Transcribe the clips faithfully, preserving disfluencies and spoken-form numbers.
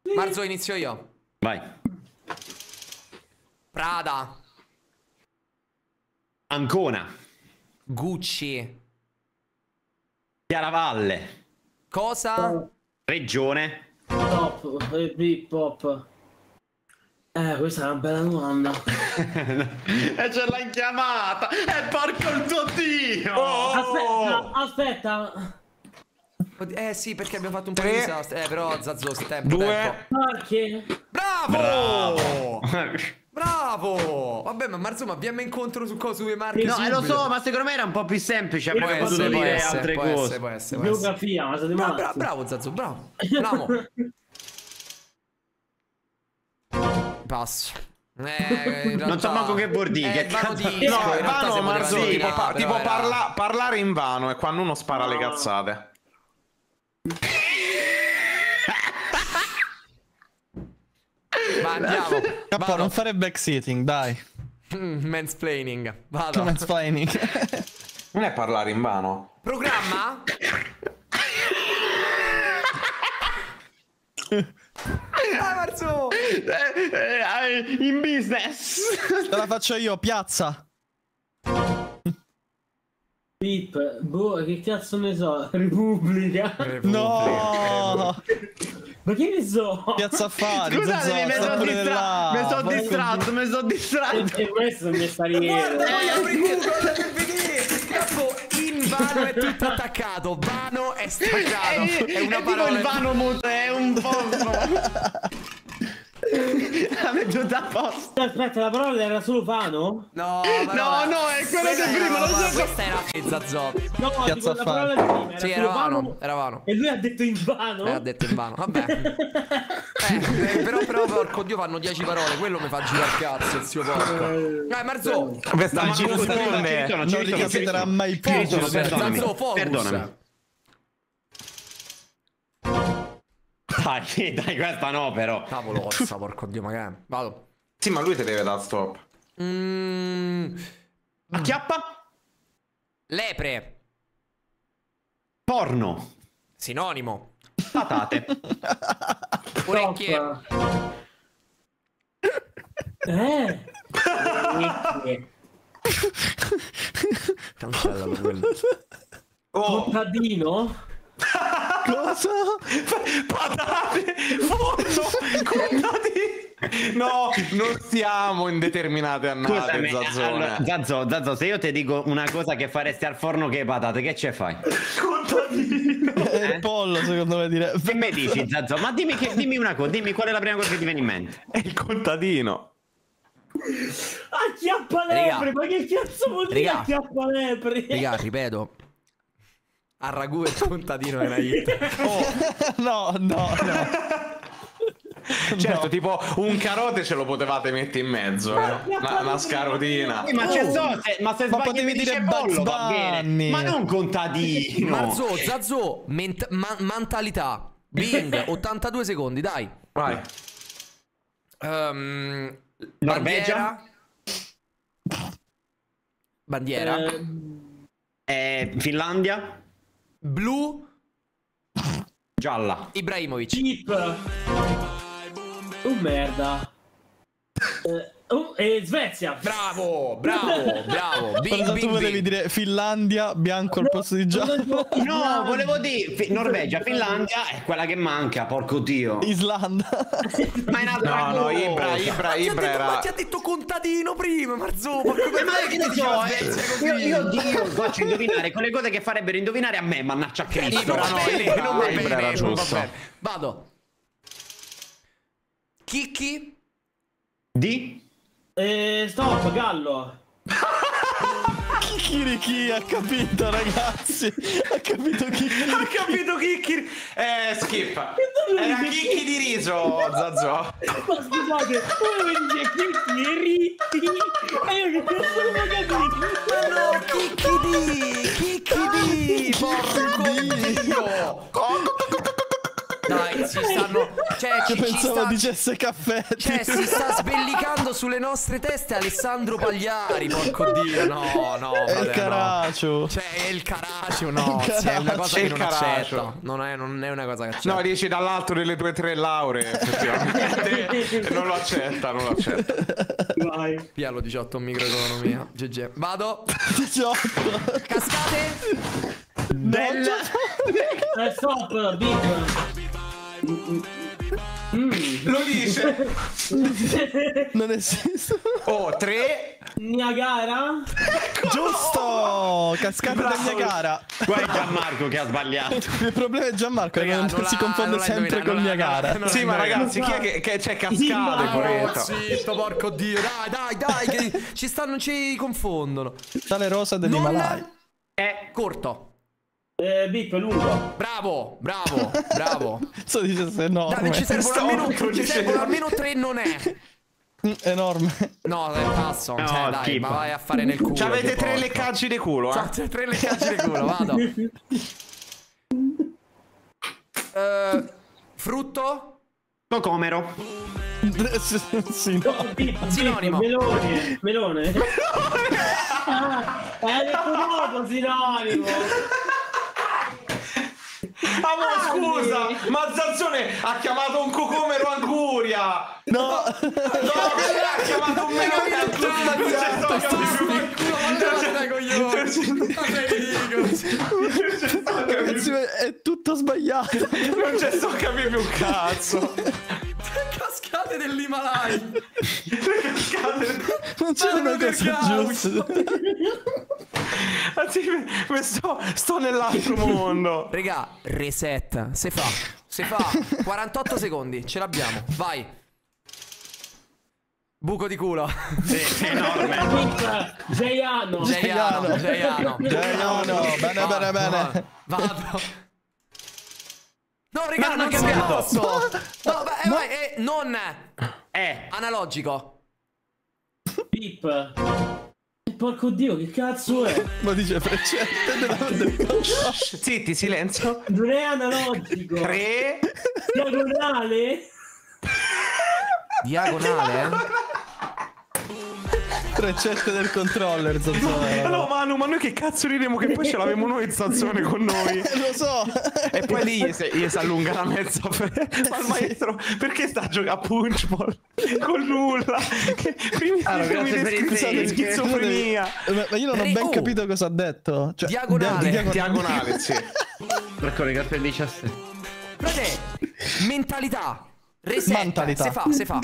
Marzo, inizio io. Vai. Prada. Ancona. Gucci. Chiaravalle. Cosa? Regione. Top. Hip hop. Eh, questa è una bella domanda. E ce l'hai chiamata. E porco il tuo dio. Oh! Aspetta, aspetta. Eh sì, perché abbiamo fatto un po' di disastro. Eh però Zazzo, tempo, Due. tempo. Perché? Bravo! Bravo. Bravo! Vabbè, ma Marzo, ma abbiamo incontro su cosa sue marche No, eh, lo subito. so, ma secondo me era un po' più semplice. Può Avrei essere, potuto può dire essere, altre può cose. essere, può essere, può essere. Geografia, ma siete Bra- matti. bra- bravo Zazzo, bravo. L'amo. Passo. Eh, in Non so manco che vuol dire, Eh, che vano cazzo- disco, No, in realtà vano, si poteva Marzo, dire, tipo, pa- però tipo era- parla- parlare in vano è quando uno spara le No. cazzate. Ma andiamo. K, Vado. non fare backseating, dai. Mm, mansplaining. Vado. Mansplaining. Non è parlare in vano. Programma? Ah, Marzo! Eh, eh, in business. Te la faccio io, piazza. Pip, boh, che cazzo ne so? Repubblica. No! Ma che ne so? Piazza Affari, Scusatemi, mi Zazzo, sono pure distra- mi sono là. distratto, mi sono distratto. E, e questo mi sta ridendo. Guarda, poi apri Google per vedere. Capo, in vano è tutto attaccato. Vano è staccato. È, È una è tipo parola. il vano muto, è un po'. La veduta apposta. Aspetta, la parola era solo Vano? No, No, no, è quello Questa di era- prima, lo so. Questa era Zazzo. No, Piazza dico, la Affari. parola di prima era Sì, solo era vano. Vano. Era vano. E lui ha detto in vano? Eh, ha detto in vano. Vabbè. Eh, però, però, porco Dio, fanno dieci parole. Quello mi fa girare il cazzo, zio porco. Dai, Marzo. Questa No, ma ci non sono, ci risponde. sono, ci Non sono, ricapiterà ci sono. mai più. Ci sono, Focus, perdonami. Zazzo, focus. Perdonami. Dai, dai, questa no, però. Cavolo, ossa, porco Dio, magari. Vado. Sì, ma lui te deve dare stop. Mm, Acchiappa. lepre. Porno. Sinonimo. Patate. Orecchie. Eh? Orecchie. Cancellalo quello. Oh, Contadino? Cosa? patate, forno, contadini. No, non siamo in determinate annate, Scusami, Zazzone. allora, Zazzo, Zazzo, se io ti dico una cosa che faresti al forno che patate, che ce fai? È il pollo, secondo me, dire. Che mi dici, Zazzo? Ma dimmi, che, dimmi una cosa, dimmi qual è la prima cosa che ti viene in mente. È il contadino. Acchiappa lepre, Raga. ma che cazzo vuol dire Raga. acchiappa lepre? Raga, ripeto. A ragù e il contadino è una hit. No, no, no. Certo, No. tipo un carote ce lo potevate mettere in mezzo, eh. una, una scarotina. Eh, ma c'è so, se, ma se Ma sbagli potevi mi dice dire Bugs pollo, va bene. Bunny. Ma non contadino. Marzo, Zazzo, ment- ma- mentalità. Bing, ottantadue secondi, dai. Vai. Ehm, Norvegia? Bandiera. Bandiera. Eh, Eh, Finlandia? Blu. Gialla. Ibrahimovic. Chip. Oh merda. Eh, oh, e Svezia. Bravo, bravo, bravo. Bing, Cosa tu bing, volevi bing. dire Finlandia, bianco al posto di giallo? No, volevo dire fi- Norvegia, Finlandia è quella che manca, porco Dio. Islanda. Ma è un'altra No, no, cosa. Ibra, Ibra, Ma ti ha Ibra detto- ma era... ti ha detto contadino prima, Marzo. Ma come Eh, ma fai che che ne ti so, fa eh, Svezia così? io, io Dio faccio indovinare quelle cose che farebbero indovinare a me, mannaggia a Cristo. Ibra, no, Ibra, non va Ibra bene, era non va giusto. bene. Vado. Chicchi. Di? Eh, stop, Gallo. Chirichi, ha capito, ragazzi. Ha capito chi. Ha capito Chicchi? Eh, skip. Era Chicchi di riso, Zazzo. Ma scusate, come mi dice Chicchi e Ritti? E io che cazzo non ho capito? No, chicchi di, chicchi di, porco Dio. Dai, ragazzi stanno... Cioè, Io ci, ci pensavo sta... dicesse caffè. Cioè, si sta sbellicando sulle nostre teste Alessandro Pagliari, porco Dio. No, no, È il vabbè, Caracio. no. Cioè, è il Caracio, no. Il Sì, è una cosa È che il non Caracio. accetta. Non è, non è una cosa che accetta. No, dici dall'alto delle tue tre lauree, effettivamente. E non lo accetta, non lo accetta. Vai. Piano diciotto microeconomia. G G. Vado. diciotto. Cascate. Bella. Eh, stop, big. Lo dice. Non esiste. Oh, tre. Niagara. Giusto! Cascata del Niagara. Guarda Gianmarco che ha sbagliato. Il problema è Gianmarco che Raga, non non si l'ha- confonde non l'ha sempre indovinato, col non l'ha- Niagara. non l'ha Sì, ma indovinato. ragazzi, chi è che, che c'è cascate, Sì, ma- poretto? Zitto, porco Dio. Dai, dai, dai. Che ci stanno, ci confondono. Sale rosa dell'Himalaya. È corto. Eh, bip, lungo. Bravo, bravo, bravo. So dice se no. Dai, ci servono almeno, ci dice- servono almeno tre non è. Enorme. No, dai, passo. No, Cioè, dai, schifo. ma vai a fare nel culo. C'avete che tre porco. leccaggi di culo, eh? C'ho tre leccaggi di culo, vado. Eh, frutto? Cocomero. Sì, no. Bip, bip, Sinonimo. Melone. Melone. Ah, hai detto dopo sinonimo. Ah, ma scusa, ma Zanzone ha chiamato un cocomero anguria. No. No, che l'ha chiamato un melone anguria. Non c'è sto Ragazzi, è tutto sbagliato. Non c'è sto capire più un cazzo. Cascate dell'Himalaya. Non c'è una cosa giusta. Anzi, me sto, sto nell'altro mondo. Regà, reset. Se fa, se fa. quarantotto secondi, ce l'abbiamo. Vai. Buco di culo. Sì, enorme. Bip, Giaiano. Giaiano, Giaiano. Giaiano, bene, bene, bene. Vado. No, regà, Ma non non si cambiato. posso. No, vai, vai, eh, non Eh. analogico. Bip. Porco Dio, che cazzo è? Ma dice freccette della del Zitti, silenzio. Non è analogico. Tre. Diagonale. Diagonale? freccette del controller, Zanzone. No, Manu, ma noi che cazzo ridemo che poi ce l'avevamo noi Zanzone con noi. Lo so. E poi lì gli si, gli si allunga la mezza. Ma il maestro, perché sta a giocare a punchball? Con nulla. Che primi Allora, primi grazie per il descrizioni di take. schizofrenia. Ma, ma io non ho ben Oh. capito cosa ha detto. Cioè, Diagonale. dia- Diagonale, sì. Marco, grazie per il diciassette. Frate, mentalità. Reset. Mentalità. Se fa, se fa.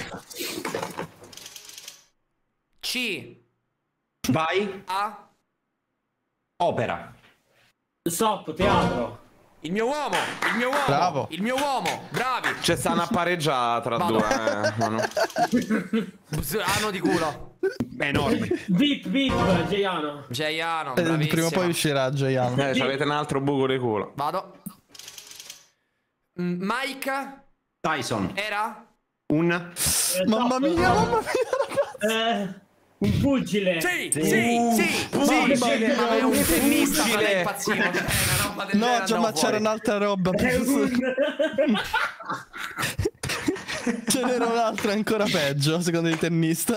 C. Vai. A. Opera. Stop, teatro. Il mio uomo, il mio uomo. Bravo. Il mio uomo, bravi. C'è sta una pareggiata tra Vado. due, eh, Manu. Anno di culo. Enorme. Bip, bip, Giaiano. Giaiano, Eh, bravissimo. prima o poi uscirà Giaiano. Eh, avete un altro buco di culo. Vado. Mm, Mike Tyson. era? Un. Eh, Mamma stop. mia, mamma mia. Eh, un pugile. Sì, sì, sì, sì, pugile. ma è un tennista, ma Pugile. è impazzito. Cioè, una roba del No, genere già, andavo ma c'era fuori. un'altra roba. È un... Ce n'era un'altra ancora peggio, secondo il tennista.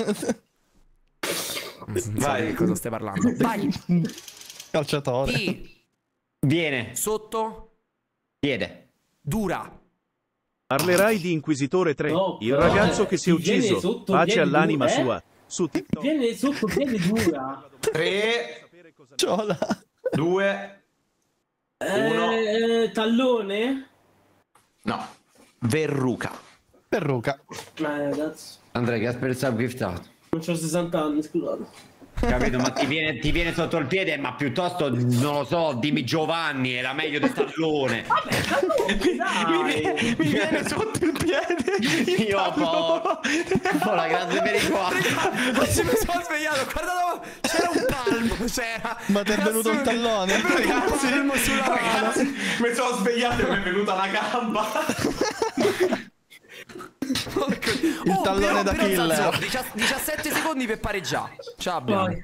Vai, di cosa stai parlando? Vai. Calciatore. P. Viene. Sotto. Piede. Dura. Parlerai di Inquisitore tre, No, il però, ragazzo eh, che si è ti viene ucciso. sotto, Pace viene all'anima giù, eh? sua. Su TikTok. Viene sotto, viene dura. Tre, Ciola. due, uno. Eh, eh, tallone? No. Verruca. Perruca. Ma ragazzi, Andrea, che ha spezzato giftato. non c'ho sessanta anni, scusate. Capito? Ma ti viene, ti viene sotto il piede, ma piuttosto, non lo so, dimmi Giovanni, era meglio di Stallone. Vabbè, tallone, dai. Mi viene sotto il piede. il Io ho tallone. ho la grande verità. Oggi mi sono svegliato, guardate, c'era un palmo, c'era. Ma ti è venuto un tallone? È venuto un palmo sulla mano. Ragazzi, mi sono svegliato e mi è venuta la gamba. Il Oh, tallone però, da però, killer. Zanzo, dicia- diciassette secondi per pareggiare. Ce l'abbiamo. Vai.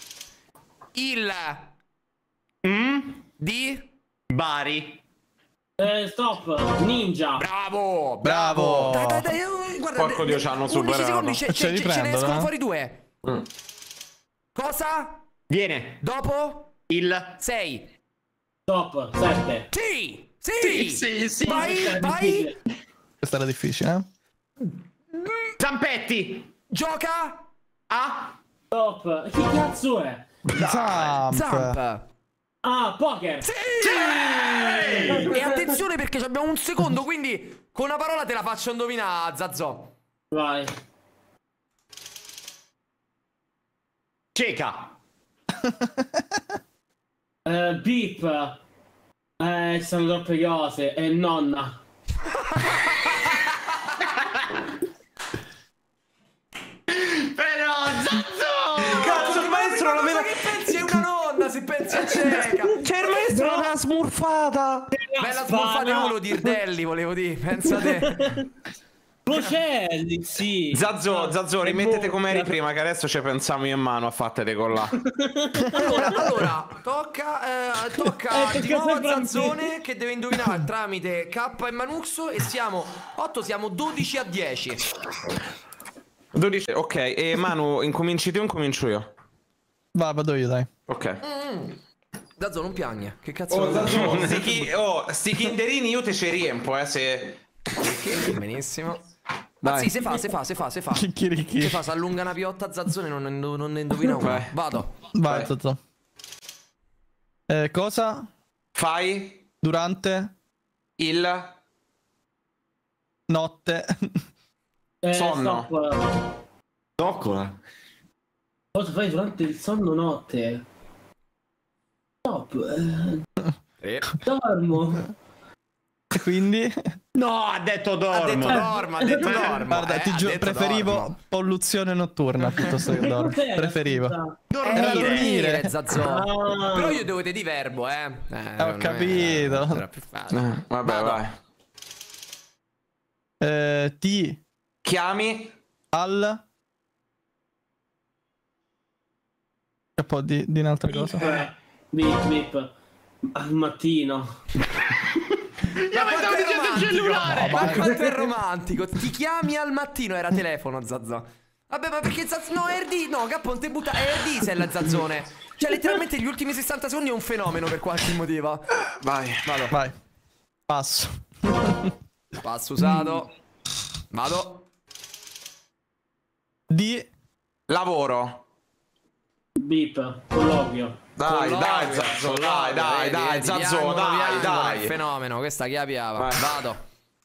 Il Mm? di Bari. Eh, stop. Ninja. Bravo! Bravo. Dai, dai, dai, eh, guarda, Porco Dio, ci hanno undici superato. secondi, ce, Ce ce, li ce, ce ne prendono, escono eh? fuori due. Mm. Cosa? Viene Dopo? il sei. Stop. Sette. Sì! Sì! Sì, sì. Vai, vai! Questa era difficile, eh? Zampetti. Gioca! A. Stop. Chi cazzo è? Zamp. Zamp! Ah, poker. Sì! E attenzione perché abbiamo un secondo, quindi con una parola te la faccio indovinare, Zazzò. Vai. Cieca. Eh, beep. Eh, ci sono troppe cose. E nonna. Però Zazzo. Cazzo, il maestro l'aveva... Ma che pensi è una nonna se pensi a cieca? Cioè, il maestro l'aveva smurfata. Bella smorfata, io volevo dire Delli, volevo dire, pensa te. Bocelli, sì. Zazzo, Zazzo, rimettete come eri prima, che adesso ci pensiamo io in mano a fattete con là. Allora, allora tocca, eh, tocca Eh, di tocca nuovo a sempre a me. Zazzone che deve indovinare tramite K e Manuxo e siamo otto, siamo dodici a dieci. dodici, ok, e Manu, incominci tu o incomincio io? Va, vado io, dai. Ok. Zazzo non piagne, che cazzo Oh, vuoi dire? Zazzo, sti, chi- oh, sti kinderini io te ci riempo, eh, se... Benissimo. Ma Dai. sì, se fa, se fa, se fa, se fa. Chicchirichi. Se fa, si allunga una piotta a Zazzone non, non, non ne indovina una. Vai. Vado. Vai, Vai. Zazzo. Eh, cosa? Fai Durante? il Notte? Eh, sonno. Stop. Zoccola. Cosa fai durante il sonno notte? Stop. Eh, dormo. Quindi? No, ha detto Ha detto dormo. dorma, ha detto dorma. Guarda, eh, ti ha giuro, detto preferivo dorma. polluzione notturna piuttosto che dormo. Cos'era, Preferivo. scusa? Era Dormire, dormire. Zazzò. Ah. Però io devo dire di verbo, eh. eh Ho capito. Era più facile. Eh, Vabbè, Vado. vai. Eh, ti Chiami al... Che poi di, di un'altra cosa. Eh, Bip, bip. Al mattino. Ma quanto è romantico? Ma quanto è romantico? Ti chiami al mattino, era telefono, Zazzò. Vabbè, ma perché Zazzone? No, R D, no, Gappo non te butta. È R D se è la Zazzone. Cioè, letteralmente gli ultimi sessanta secondi è un fenomeno per qualche motivo. Vai. Vado. Vai. Passo. Passo usato. Vado. Di... Lavoro. Bip. Colloquio. Dai, Colloquio, dai, Zazzo, dai, dai, vedi, dai, vedi, Zazzo, piangono, dai, piangono, dai. è un fenomeno, questa chi la piava. Vai. Vado.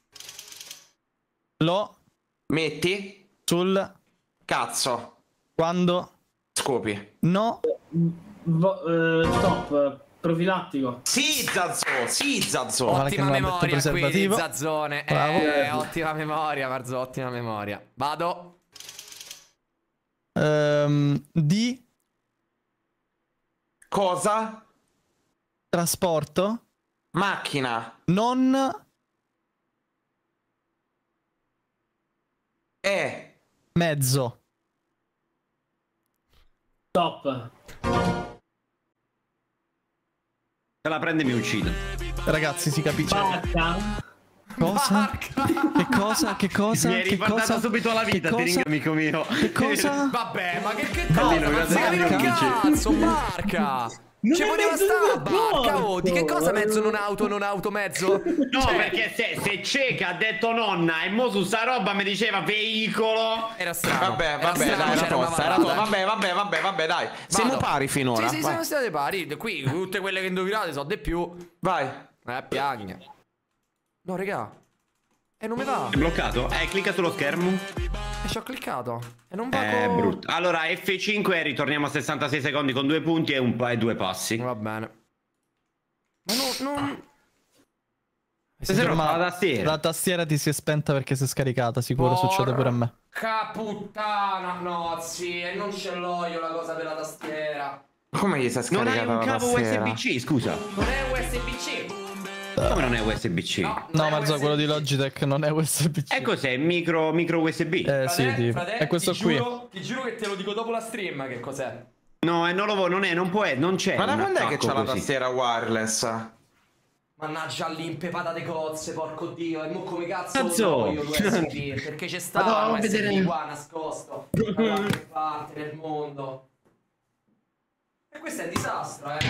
Lo... Metti Sul... cazzo. Quando... Scopi. No... Vo- eh, stop. Profilattico. Sì, Zazzo, sì, Zazzo. Guarda che Ottima non ha detto memoria qui, preservativo. Zazzone. Bravo. Eh, ottima memoria, Marzo, ottima memoria. Vado. Ehm, di... Cosa? Trasporto... Macchina. Non... È. Mezzo. Stop. Se la prende mi uccido. Ragazzi, si capisce. Barca. Cosa? Che cosa? Che cosa? Mi hai Che riportato cosa? subito alla vita, Che ti cosa? ringrazio, amico mio. Che cosa? Vabbè, ma che, che No, cosa? no, Ma guarda, si capiva un barca. cazzo, barca! Non Ci è poteva mezzo stare del barca, oh, di che cosa trasporto. mezzo non auto, non auto mezzo? No, Cioè, perché se, se Cieca ha detto nonna e mo su sta roba mi diceva veicolo. Era strano. Vabbè, era vabbè, strano, dai, era c'era una tosta, era vallata. tosta. Vabbè, vabbè, vabbè, vabbè, dai. Siamo Vado. pari finora. Sì, sì, Vai. siamo stati pari. Qui, tutte quelle che indovinate so di più. Vai. Eh, piagne. No, regà. E non mi va. È bloccato? Eh, clicca sullo schermo. E ci ho cliccato. E non va È con... brutto. Allora, F cinque e ritorniamo a sessantasei secondi con due punti e, un pa- e due passi. Va bene. Ma no, non... Se si è rotta la tastiera. La tastiera ti si è spenta perché si è scaricata, sicuro, succede pure a me. Porca puttana, no, sì, e non ce l'ho io la cosa della tastiera. Come gli si è Non scaricata hai un la cavo tastiera? U S B C, scusa. Non è U S B C. Come non è U S B C? No, No, non è Marzo, U S B C. quello di Logitech non è U S B C. E cos'è? Micro, micro U S B? Eh sì, Frate- tipo. frate, È questo ti qui. Giuro, ti giuro che te lo dico dopo la stream che cos'è. No, e non lo vo- non è, non può, non c'è. Ma da un quando è che attacco c'ha la così. tastiera wireless? Mannaggia l'impepata de cozze, porco dio. E mo come cazzo Cazzo! lo voglio l'U S B? Perché c'è stato Madonna, un U S B vedere- qua nascosto da qualche parte nel mondo. E questo è un disastro, eh.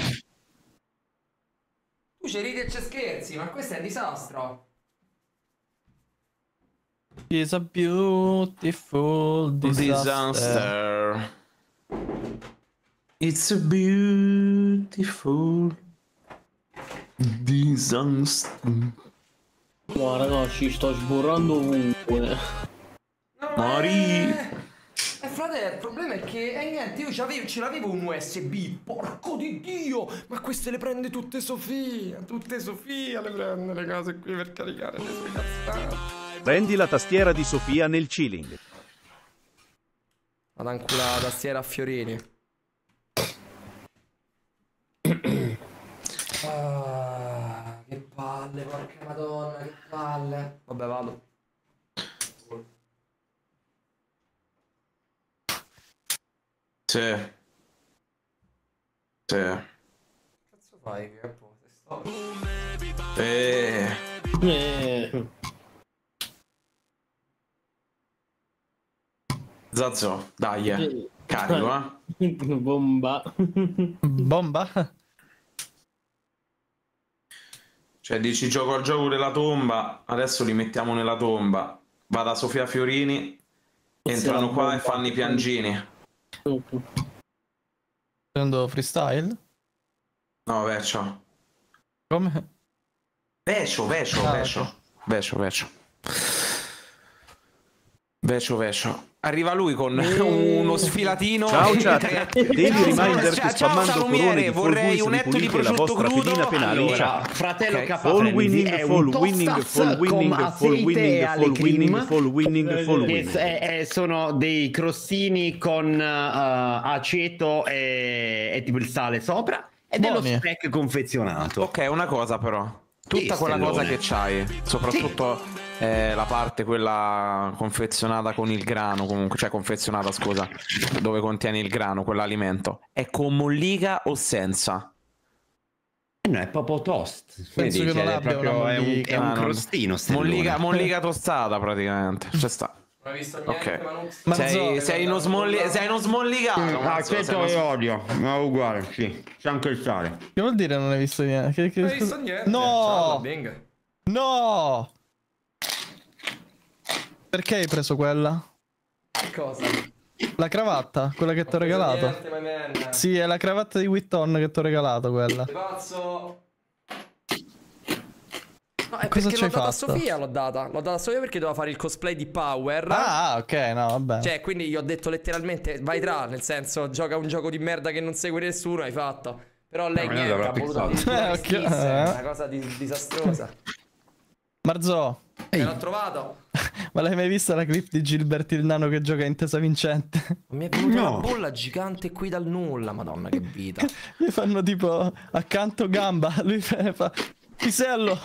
Tu ci ridi e ci scherzi, ma questo è un disastro. It's a beautiful disaster. Disaster. It's a beautiful disaster. No, ragazzi, sto sborrando ovunque. No, Mari. Eh, eh, frate, il problema è che, eh, niente, io c'avevo- ce l'avevo un U S B, porco di Dio! Ma queste le prende tutte Sofia, tutte Sofia le prende le cose qui per caricare le sue cazzate. Prendi la tastiera di Sofia nel chilling. Vado ancora la tastiera a fiorini. Ah, che palle, porca madonna, che palle. Vabbè, vado. Sì. Sì. Che cazzo fai? Che po' se sto... Eh. Eh. Zazzo, dai, eh. Carico, eh. Bomba. Bomba? Cioè, dici gioco al gioco della tomba, adesso li mettiamo nella tomba. Va da Sofia Fiorini, entrano qua e fanno i piangini. Prendo freestyle? No, Veccio. Come? Veccio, Veccio, Ah, Veccio. Veccio, Veccio. Veccio, Veccio. Arriva lui con uno sfilatino. Ciao e chat, tre- Daily Ciao, reminder ciao, che spammando ciao, corone salumiere, di vorrei Fall un Guys etto di ripulite la prosciutto vostra crudo. pedina penale in Allora, chat. fratello Ok. K Fall winning, è fall un winning, tostax fall winning, con fall winning, aceite fall alle winning, cream, fall winning, fall che winning. è- è- sono dei crostini con uh, aceto e, e tipo il sale sopra ed è Buoni. lo speck confezionato. Ok, una cosa però. Tutta Sì, quella cosa stellone. che c'hai, soprattutto eh, la parte quella confezionata con il grano, comunque, cioè confezionata, scusa, dove contiene il grano, quell'alimento, è con mollica o senza? Eh, No, è proprio toast. Penso che Cioè, non è abbia proprio una è un, mollica. è un Ah, non- crostino. stellone. Mollica, mollica tostata praticamente. C'è sta. Non hai visto niente, Ok. ma non... Ma Sei, so- sei, uno smolli- sei uno smollicato. Ah, Mazzo, sei questo uno è sm- olio, ma uguale, sì. C'è anche il sale. Che vuol dire non hai visto niente? Che, che- Non hai visto niente. No! Ciao, Bing. No! Perché hai preso quella? Che cosa? La cravatta, quella che ti ho regalato. Niente, my man. Sì, è la cravatta di Witton che ti ho regalato quella. Sei pazzo? No, è Cosa perché ci l'ho hai data a fatto? Sofia, l'ho data. L'ho data a Sofia perché doveva fare il cosplay di Power. Ah, ok, no, vabbè. Cioè, quindi gli ho detto letteralmente, vai tra, nel senso, gioca un gioco di merda che non segue nessuno, hai fatto. Però lei Ma niente, l'avrà ha voluto pensato. addirittura Eh, ok, vestisse, eh. una cosa di- disastrosa. Marzo, E l'ho trovato. ma l'hai mai vista la clip di Gilbert il nano che gioca Intesa Vincente? Mi è venuta No. una bolla gigante qui dal nulla, madonna che vita. Gli fanno tipo accanto gamba, lui fa, fa pisello.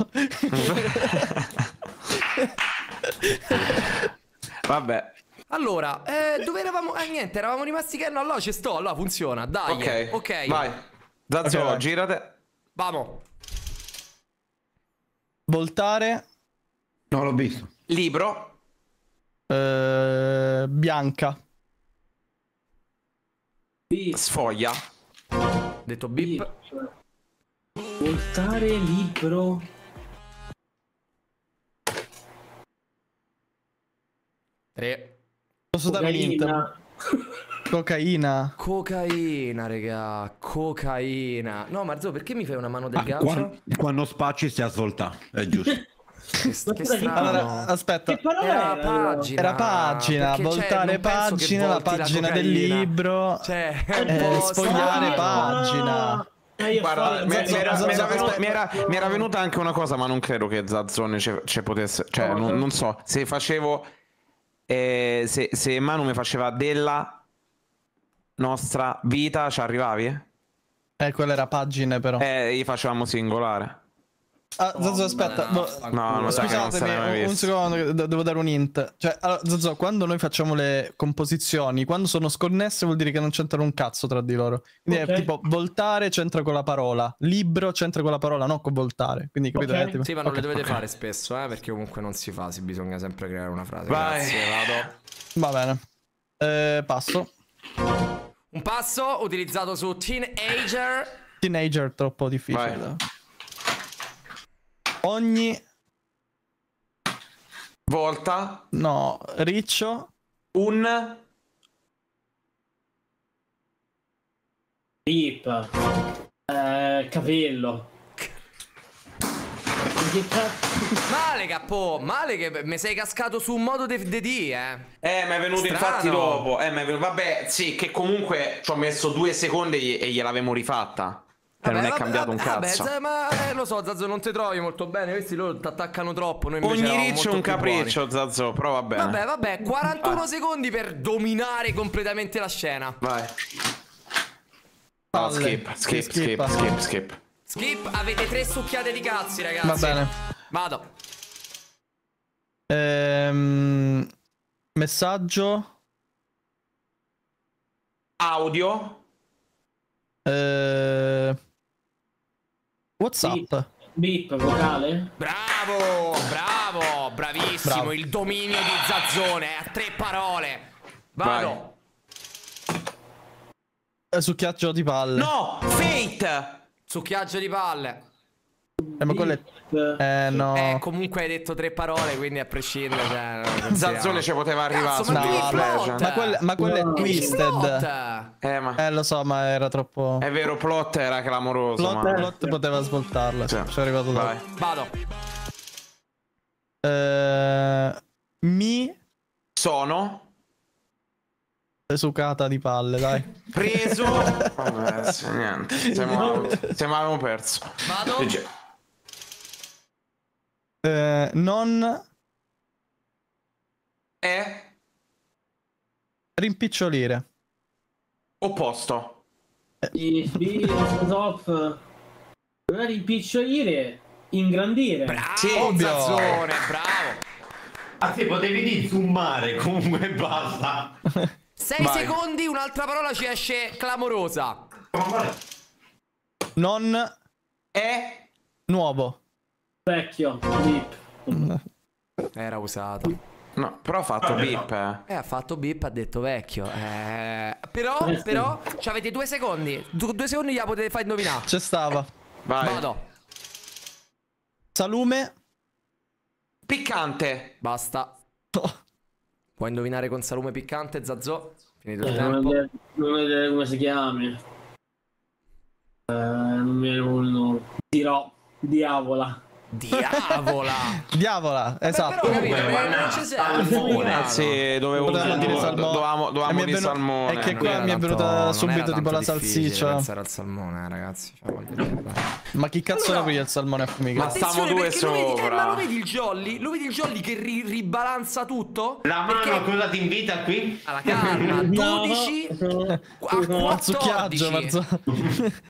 Vabbè. Allora, eh, dove eravamo? Eh, niente, eravamo rimasti che... No, allora ci sto, allora funziona, dai. Ok. Ok. Vai. Zazzo, Ok, vai. girate. Vamo. Voltare, Non l'ho visto. Libro. eh, bianca. Sfoglia. Detto bip. Voltare libro. Tre. Posso dare un hint? Cocaina. Cocaina. Cocaina, raga. Cocaina. No, Marzo, perché mi fai una mano del Ah, gancio? quando, quando spacci stai a svoltare, è giusto. Che, che strano. Allora, aspetta. Che parola Era era? pagina. Era pagina, Perché, cioè, voltare non penso che pagina, la volti pagina del cocaina. libro. Cioè, è un Eh, po' sfogliare strano. pagina. Eh, io Guarda, fare- mi, mi era, Zazzo, mi era Zazzo, venuta, Zazzo. mi era- mi era venuta anche una cosa, ma non credo che Zazzone ci, ci potesse. Cioè, Cosa? non, non so. Se facevo. eh, se, se Manu mi faceva della nostra vita, ci arrivavi? Eh, quella era pagine però. Eh, gli facevamo singolare. Ah, Zazzo, aspetta. no, boh, No, non sa che non se l'hai mai Scusatemi, un visto. secondo, che de- devo dare un hint. Cioè, allora, Zazzo, quando noi facciamo le composizioni, quando sono sconnesse vuol dire che non c'entrano un cazzo tra di loro. Quindi Ok. è tipo voltare c'entra con la parola, libro c'entra con la parola, non con voltare. Quindi capito? Ok. È tipo- Sì, ma non ok. le dovete fare spesso, eh, perché comunque non si fa, si bisogna sempre creare una frase. Vai. Grazie, vado. Va bene. Eh, passo. Un passo utilizzato su Teenager. Teenager troppo difficile. Vai. Ogni... Volta. No, riccio. Un. Rip. Eh, capello. Che cazzo? Male, capo, male che mi sei cascato su un modo de, de D, eh. Eh, mi è venuto Strano. infatti dopo. Eh, mi è venuto... Vabbè, sì, che comunque ci ho messo due secondi e gliel'avevo rifatta. Che non è vabbè, cambiato un vabbè, cazzo. vabbè, ma eh, lo so, Zazzo, non ti trovi molto bene. Questi loro ti attaccano troppo. Noi invece Ogni eravamo riccio è molto un più buoni. capriccio, Zazzo, però va bene. Vabbè, vabbè, quarantuno Ah. secondi per dominare completamente la scena. Vai. No, Palle. skip, skip, skip, Skippa. skip, skip. Skip, avete tre succhiate di cazzi, ragazzi. Va bene. Vado. Ehm, messaggio. Audio. Eh, WhatsApp. Beep, vocale? Bravo, bravo, bravissimo. Bravo. Il dominio di Zazzone, a tre parole. Vado. Eh, Succhiaggio di palle. No, Fate. Succhiaggio di palle. Eh, ma quello è... Eh, no. Eh, comunque hai detto tre parole, quindi a prescindere. Cioè, non consideriamo. Zazzone ci poteva arrivare Cazzo, su ma No, devi League of no, plot. Legends. ma quelle- ma quello è Devi Twisted. plot. Eh, ma Eh, lo so, ma era troppo... è vero, plot era clamoroso. Plot, ma... plot poteva svoltarla. Sì. Ci è arrivato dopo. Vai. Vado. Eh, mi... Sono Sucata di palle, dai. preso. Vabbè, sì, niente. Siamo, siamo avevamo perso. Vado. Legge- Eh, non È rimpicciolire. opposto. Di stop. Non rimpicciolire. Ingrandire. Bravo, Sì, ovvio. Zazzone, bravo. Ah, sì, potevi dire zoomare, comunque basta. Sei Vai. secondi, un'altra parola ci esce clamorosa. Non È nuovo. Vecchio. Beep. Era usato. no, però ha fatto beep. Eh. Eh, ha fatto beep, ha detto vecchio. Eh, però, però, ci avete due secondi. Du- due secondi gliela potete far indovinare. C'è stava. Vai. Vado. Salume. Piccante. Basta. Puoi indovinare con salume piccante, Zazzò? Finito il Eh, non tempo. vedo- non vedo come si chiami. Eh, non mi viene il nome. Dirò. Diavola. Diavola. Diavola, esatto. Però capito, eh, non ci serve. Eh, sì, dovevo Potevamo dire dovevamo, salmone. dovevamo, E dovevamo mi è dire venu- salmone. è che Non qua era mi è venuta tanto- non subito era tipo la tanto difficile salsiccia. pensare al salmone, eh, ragazzi. Cioè, voglio dire, dai. Ma chi cazzo Allora- lo piglia il salmone a fumica? Ma stiamo Attenzione, due perché lo vedi, eh, sopra. ma lo vedi il jolly? Lo vedi il jolly che ri- ribalanza tutto? La mano Perché- cosa ti invita qui? alla calma, dodici a Al succhiaggio, quattordici. Marzo.